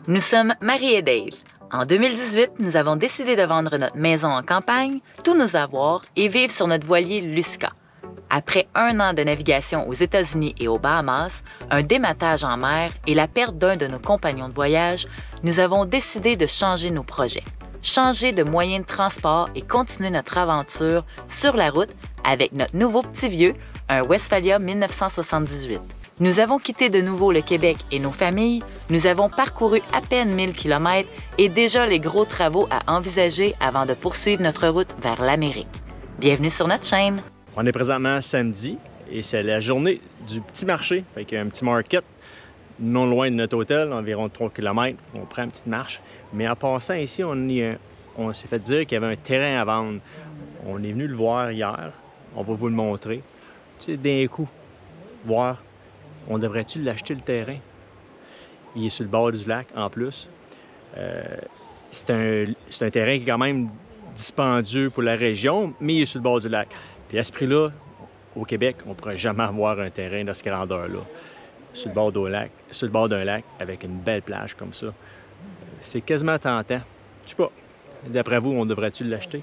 Nous sommes Marie et Dave. En 2018, nous avons décidé de vendre notre maison en campagne, tous nos avoirs et vivre sur notre voilier Lusca. Après 1 an de navigation aux États-Unis et aux Bahamas, un dématage en mer et la perte d'un de nos compagnons de voyage, nous avons décidé de changer nos projets, changer de moyen de transport et continuer notre aventure sur la route avec notre nouveau petit vieux, un Westphalia 1978. Nous avons quitté de nouveau le Québec et nos familles, nous avons parcouru à peine 1000 km et déjà les gros travaux à envisager avant de poursuivre notre route vers l'Amérique. Bienvenue sur notre chaîne! On est présentement samedi et c'est la journée du petit marché. Fait qu'il y a un petit market non loin de notre hôtel, environ 3 km. On prend une petite marche. Mais en passant ici, on s'est fait dire qu'il y avait un terrain à vendre. On est venu le voir hier. On va vous le montrer. Tu sais, d'un coup, voir, on devrait-tu l'acheter le terrain? Il est sur le bord du lac en plus. C'est un terrain qui est quand même dispendieux pour la région, mais il est sur le bord du lac. Puis à ce prix-là, au Québec, on ne pourrait jamais avoir un terrain de cette grandeur-là, sur le bord d'un lac, avec une belle plage comme ça. C'est quasiment tentant. Je sais pas. D'après vous, on devrait-tu l'acheter?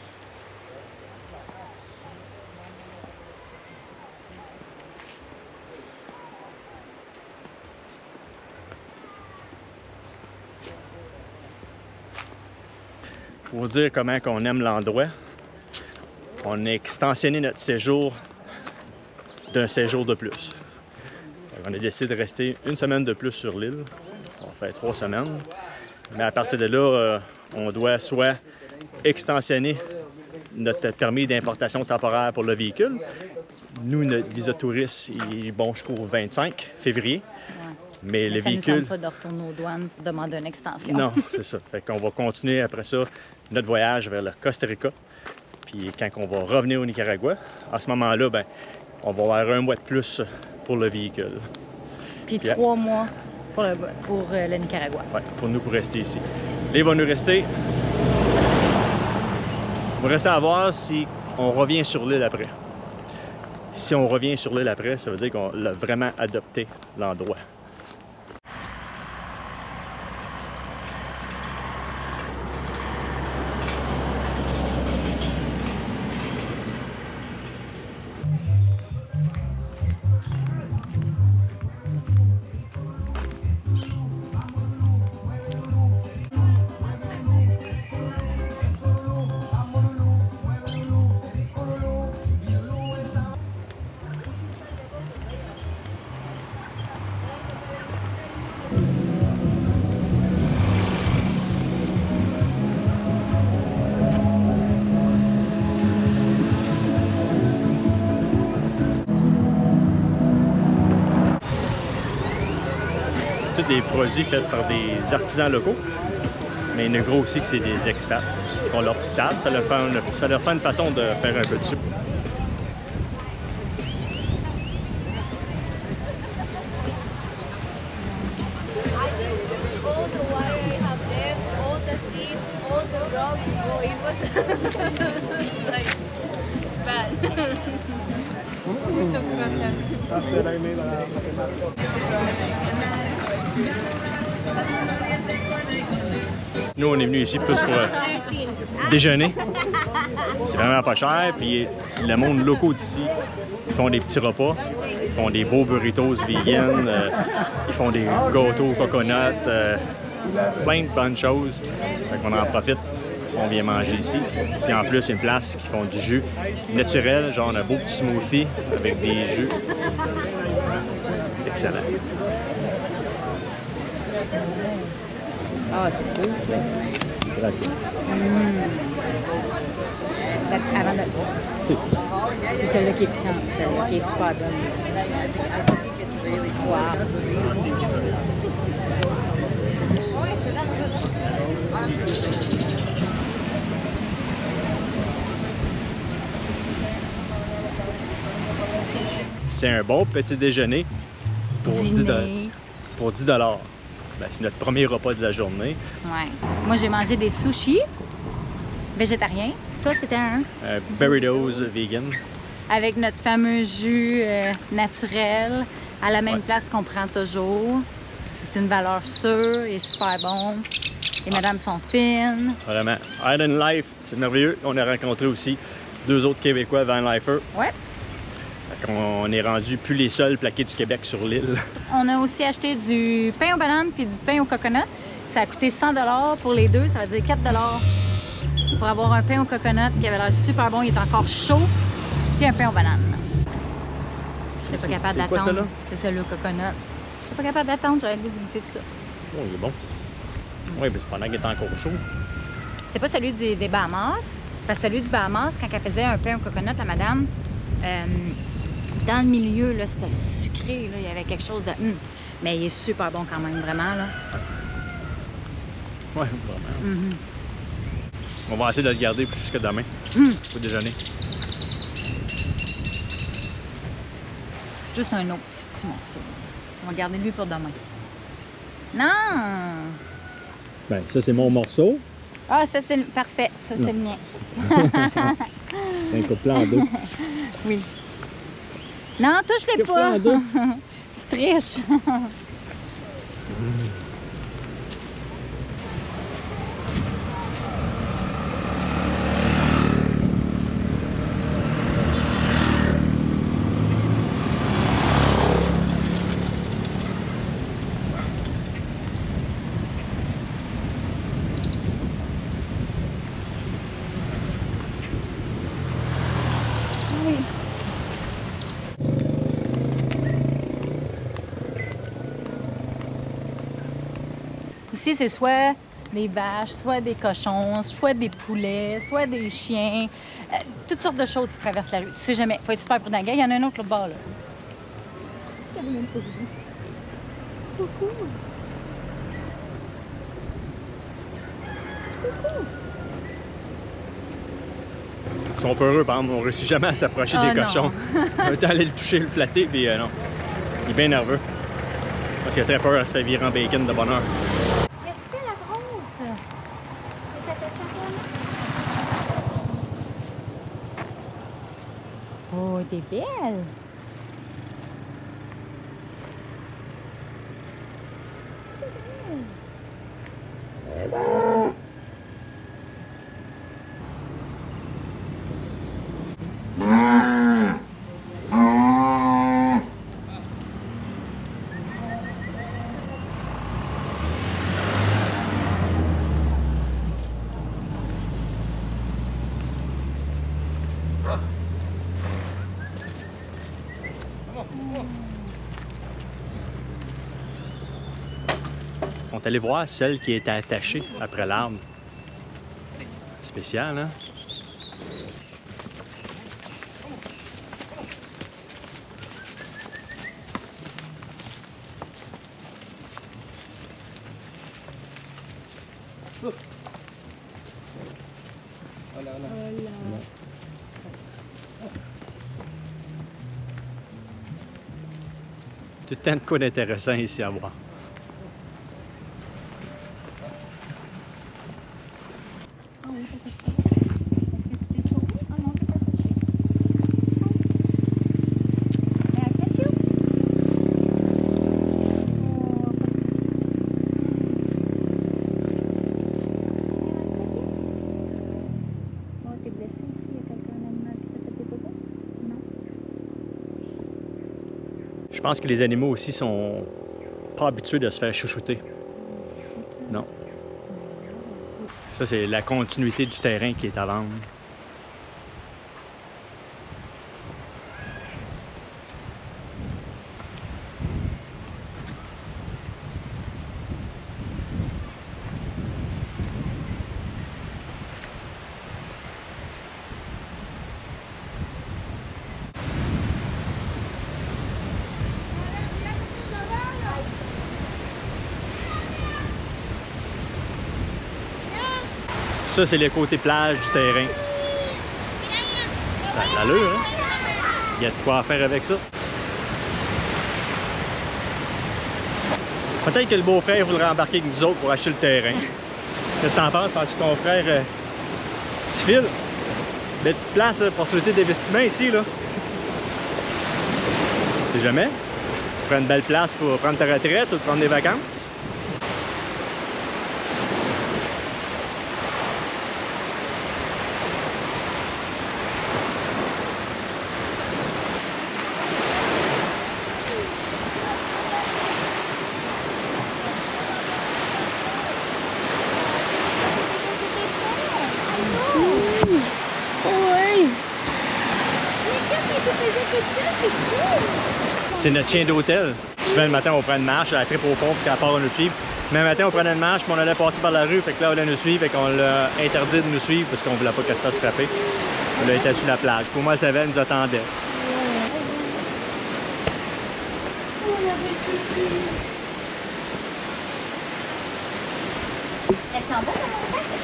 Pour dire comment on aime l'endroit, on a extensionné notre séjour d'un séjour de plus. On a décidé de rester 1 semaine de plus sur l'île. On fait 3 semaines. Mais à partir de là, on doit soit extensionner notre permis d'importation temporaire pour le véhicule. Nous, notre visa touriste est bon jusqu'au 25 février. Mais le véhicule... Ça ne nous tente pas de retourner aux douanes pour demander une extension. Non, c'est ça. Fait qu'on va continuer après ça notre voyage vers le Costa Rica. Puis quand on va revenir au Nicaragua, à ce moment-là, ben, on va avoir 1 mois de plus pour le véhicule. Puis 3 mois pour le Nicaragua. Oui, pour nous, pour rester ici. Là, il va nous rester... Il va rester à voir si on revient sur l'île après. Si on revient sur l'île après, ça veut dire qu'on a vraiment adopté l'endroit. Des produits faits par des artisans locaux, mais il y en a gros aussi que c'est des expats qui ont leur petite table. Ça leur fait une façon de faire un peu de sucre. Nous, on est venu ici plus pour déjeuner. C'est vraiment pas cher. Puis le monde locaux d'ici, ils font des petits repas. Ils font des beaux burritos vegan. Ils font des gâteaux coconut. Plein de bonnes choses. Fait qu'on en profite. On vient manger ici. Puis en plus, une place qui font du jus naturel, genre un beau petit smoothie avec des jus. Excellent. Ah, c'est cool. Très cool. Avant de... C'est celle-là qui est piquante, celle-là qui est super bonne. Wow. C'est un bon petit déjeuner pour 10 $. Ben, c'est notre premier repas de la journée. Ouais. Moi, j'ai mangé des sushis végétariens. Puis toi, c'était un? Burritos vegan. Avec notre fameux jus naturel à la même place qu'on prend toujours. C'est une valeur sûre, il est super bon. Les madames sont fines. Vraiment. Island Life, c'est merveilleux. On a rencontré aussi 2 autres Québécois van-lifers. Ouais. On est rendu plus les seuls plaqués du Québec sur l'île. On a aussi acheté du pain aux bananes puis du pain au coconut. Ça a coûté 100 $ pour les deux, ça veut dire 4 $ pour avoir un pain au coconut qui avait l'air super bon, il est encore chaud, puis un pain aux bananes. Je n'étais pas capable d'attendre. C'est quoi ça là? C'est ça le coconut. Je n'étais pas capable d'attendre, j'aurais dû goûter de ça. Oh, il est bon. Oui, mais c'est pendant qu'il est encore chaud. C'est pas celui des Bahamas, parce que celui du Bahamas, quand elle faisait un pain au coconut, la madame, dans le milieu, là, c'était sucré, là, il y avait quelque chose de... Mais il est super bon quand même, vraiment, là. Oui, vraiment. On va essayer de le garder jusqu'à demain, au déjeuner. Juste un autre petit morceau. On va garder lui pour demain. Non! Ben, ça, c'est mon morceau. Ah, ça, c'est parfait. Ça, c'est le mien. C'est un couple en deux. Oui. Non, touche-les pas! Tu triches! Ici, c'est soit des vaches, soit des cochons, soit des poulets, soit des chiens. Toutes sortes de choses qui traversent la rue. Tu sais jamais. Faut être super prudent. Il y en a un autre l'autre bord, là. Ça vous même pas vu. Coucou. Coucou. Ils sont peureux, par exemple. On ne réussit jamais à s'approcher des cochons. On va aller le toucher, le flatter, puis non. Il est bien nerveux. Parce qu'il a très peur, elle se fait virer en bacon de bonheur. Oh, t'es belle! On est allé voir celle qui était attachée après l'arbre. Spécial, hein? Tout le temps de quoi d'intéressant ici à voir. Je pense que les animaux aussi sont pas habitués de se faire chouchouter. Non. Ça, c'est la continuité du terrain qui est à vendre. Ça, c'est le côté plage du terrain. Ça a de l'allure, hein? Il y a de quoi faire avec ça. Peut-être que le beau-frère voudrait embarquer avec nous autres pour acheter le terrain. Qu'est-ce que t'en penses? Penses-tu que ton frère t'y file? Belle petite place, opportunité d'investissement ici, là. Tu sais jamais. Tu prends une belle place pour prendre ta retraite ou prendre des vacances. c'est notre chien d'hôtel. Souvent le matin, on prend une marche, elle tripe au fond parce qu'elle part à nous suivre. Mais le matin, on prenait une marche, puis on allait passer par la rue, fait que là, elle allait nous suivre, fait qu'on l'a interdit de nous suivre parce qu'on voulait pas qu'elle se fasse frapper. Elle était sur la plage. Pour moi, elle savait, elle nous attendait. Elle sent bon, la moustache?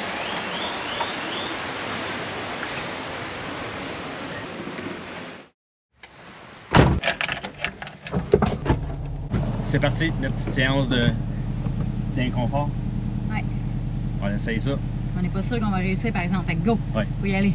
C'est parti, la petite séance d'inconfort. Ouais. On essaye ça. On n'est pas sûr qu'on va réussir, par exemple. Fait que go! Ouais. Faut y aller.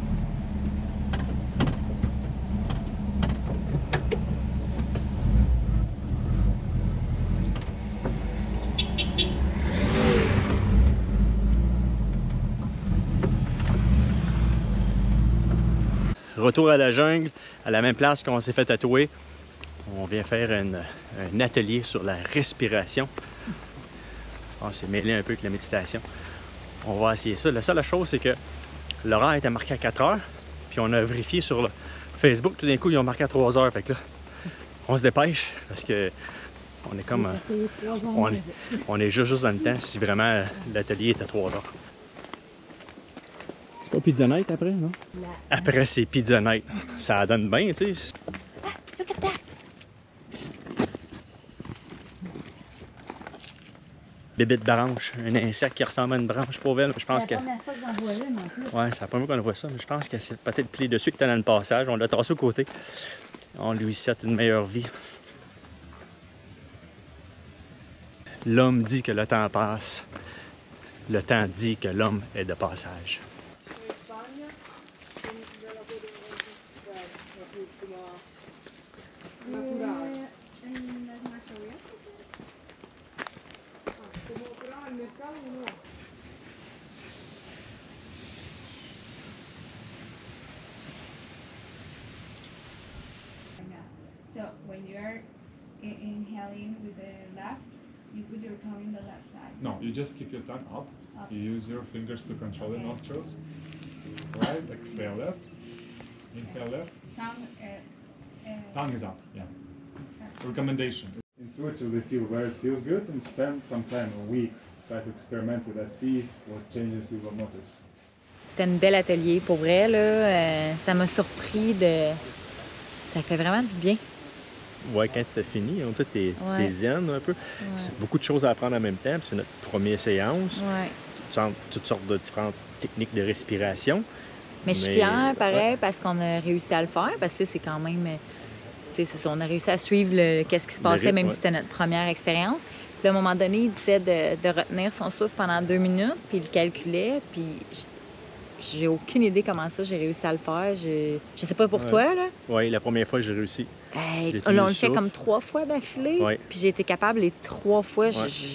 Retour à la jungle, à la même place qu'on s'est fait tatouer. On vient faire un atelier sur la respiration. On s'est mêlé un peu avec la méditation. On va essayer ça. La seule chose, c'est que l'horaire était marqué à 4 heures. Puis on a vérifié sur le Facebook. Tout d'un coup, ils ont marqué à 3 heures. Fait que là, on se dépêche parce que on est comme... on est juste dans le temps si vraiment l'atelier est à 3 heures. C'est pas Pizza Night après, non? Après, c'est Pizza Night. Ça donne bien, tu sais. Look at that! Bébé de branche, un insecte qui ressemble à une branche pour elle. Je pense que... C'est la première fois que j'en vois une en plus. Ouais, c'est la première fois qu'on voit ça, mais je pense que c'est peut-être plié dessus qui était dans le passage. On l'a tassé au côté. On lui souhaite une meilleure vie. L'homme dit que le temps passe. Le temps dit que l'homme est de passage. So when you're inhaling with the left, you put your tongue in the left side. No, you just keep your tongue up. Up. You use your fingers to control the Okay. nostrils. Right, exhale left. Inhale left. Tongue, Tongue is up, yeah. Recommendation. Intuitively feel where it feels good and spend some time, a week, try to experiment with that, see what changes you will notice. C'était un bel atelier, pour vrai, là. Ça m'a surpris de... Ça fait vraiment du bien. Ouais, quand t'as fini, on dit t'es zen un peu. Ouais. C'est beaucoup de choses à apprendre en même temps. Puis c'est notre première séance. Ouais. Toutes sortes de différentes techniques de respiration. Mais je suis fière, pareil, parce qu'on a réussi à le faire. Parce que c'est quand même... C'est ça, on a réussi à suivre qu'est-ce qui se passait, rythme, même ouais. si c'était notre première expérience. Puis à un moment donné, il disait de retenir son souffle pendant 2 minutes, puis il le calculait, puis j'ai aucune idée comment ça j'ai réussi à le faire. Je sais pas pour Ouais. toi, là. Oui, la première fois, j'ai réussi. Hey, J'ai tenu là, on le le fait souffle. comme 3 fois d'affilée, Ouais. puis j'ai été capable les 3 fois. Ouais.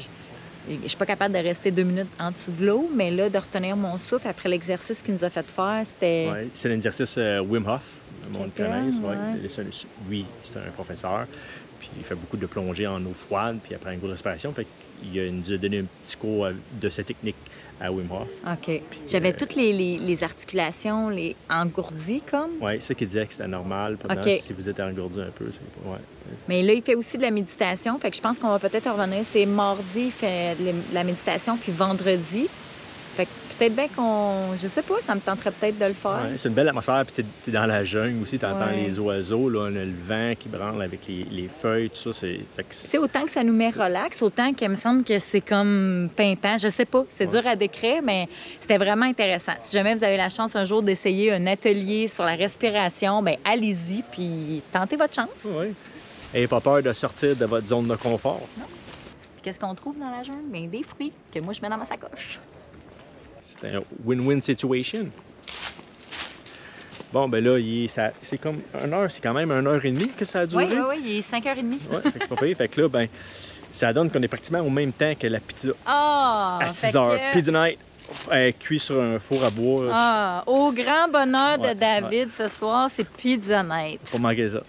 Je suis pas capable de rester 2 minutes en dessous de l'eau, mais là, de retenir mon souffle après l'exercice qu'il nous a fait faire, c'était... Ouais, c'est l'exercice Wim Hof, le monde Quelqu'un, connaisse. ouais. Lui, c'est un professeur. Puis il fait beaucoup de plongées en eau froide, puis après une grosse respiration. Fait qu'il nous a donné un petit cours de cette technique à Wim Hof. OK. J'avais toutes les articulations engourdies, comme. Oui, c'est ça qu'il disait que c'était normal. Pendant, OK. si vous êtes engourdi un peu, c'est ouais. Mais là, il fait aussi de la méditation. Fait que je pense qu'on va peut-être revenir. C'est mardi, il fait de la méditation, puis vendredi. Fait que peut-être bien qu'on... Je sais pas, ça me tenterait peut-être de le faire. Ouais, c'est une belle atmosphère, puis t'es dans la jungle aussi, t'entends Ouais. les oiseaux, là, on a le vent qui branle avec les feuilles, tout ça, fait que Tu sais, autant que ça nous met relax, autant qu'il me semble que c'est comme pimpant. Je sais pas, c'est dur à décrire, mais c'était vraiment intéressant. Si jamais vous avez la chance un jour d'essayer un atelier sur la respiration, ben allez-y, puis tentez votre chance. Oui. Ayez pas peur de sortir de votre zone de confort. Puis qu'est-ce qu'on trouve dans la jungle? Bien, des fruits que moi, je mets dans ma sacoche. C'est un win-win situation. Bon, ben là, c'est comme 1 heure, c'est quand même 1h30 que ça a duré. Oui, il est 5h30. Ouais, fait que c'est pas pire. Fait que là, ben, ça donne qu'on est pratiquement au même temps que la pizza. Ah! À 6 fait heures. que- Pizza night, cuit sur un four à bois. Ah, au grand bonheur Ouais, de David ce soir, c'est pizza night. Faut manquer ça.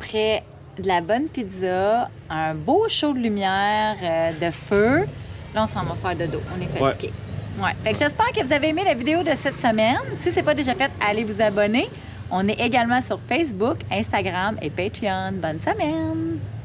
après de la bonne pizza, un beau show de lumière, de feu. Là, on s'en va faire de dos. On est fatigué. Ouais. Fait que j'espère que vous avez aimé la vidéo de cette semaine. Si ce n'est pas déjà fait, allez vous abonner. On est également sur Facebook, Instagram et Patreon. Bonne semaine!